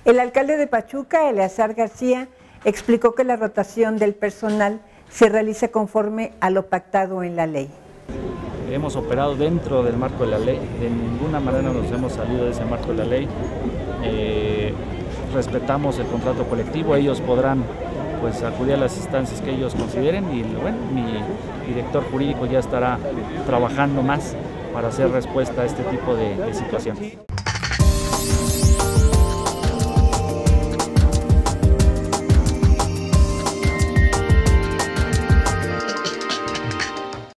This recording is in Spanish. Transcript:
El alcalde de Pachuca, Eleazar García, explicó que la rotación del personal se realiza conforme a lo pactado en la ley. Hemos operado dentro del marco de la ley, de ninguna manera nos hemos salido de ese marco de la ley. Respetamos el contrato colectivo, ellos podrán pues acudir a las instancias que ellos consideren y bueno, mi director jurídico ya estará trabajando más para hacer respuesta a este tipo de situaciones.